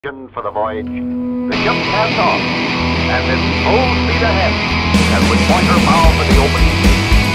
For the voyage, the ship cast off, and is full speed ahead, as we point her bow for the open sea.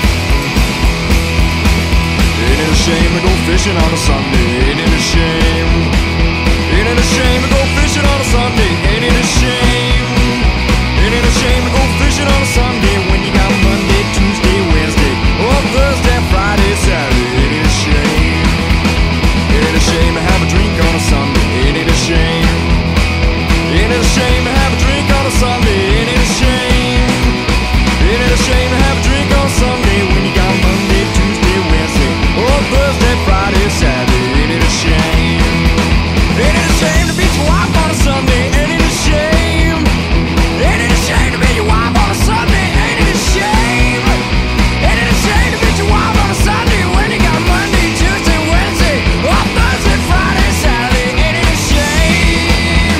Ain't it a shame to go fishing on a Sunday? Ain't it a shame? Ain't it a shame to go fishing on a Sunday? Ain't it a shame? Ain't it a shame to go fishing on a Sunday when you got Monday, Tuesday, Wednesday, or Thursday, Friday, Saturday? Ain't it a shame? Ain't it a shame to have a drink on a Sunday? Ain't it a shame? Ain't it a shame to have a drink on a Sunday? Ain't it a shame? Ain't it a shame to have a drink on Sunday when you got Monday, Tuesday, Wednesday, or Thursday, Friday, Saturday? Ain't it a shame? Ain't it a shame to beat your wife on a Sunday? Ain't it a shame? Ain't it a shame to beat your wife on a Sunday? Ain't it a shame? Ain't it a shame to beat your wife on a Sunday when you got Monday, Tuesday, Wednesday, or Thursday, Friday, Saturday? Ain't it a shame?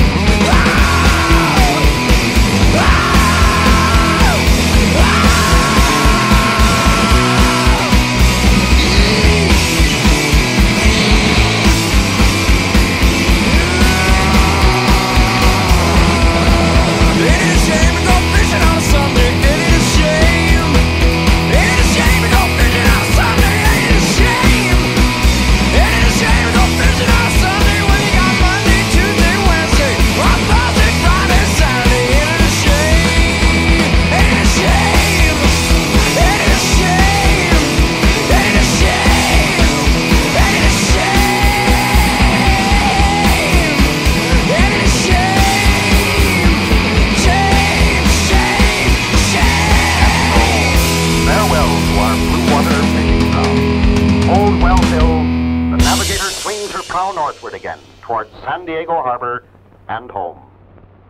Northward again, towards San Diego Harbor and home.